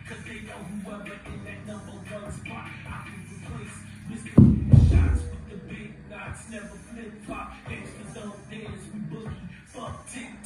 cause they know whoever in that #1 spot. I can replace Mr. Shots with the big knots, never flip flop. Gangsters don't dance, we boogie, fuck tick.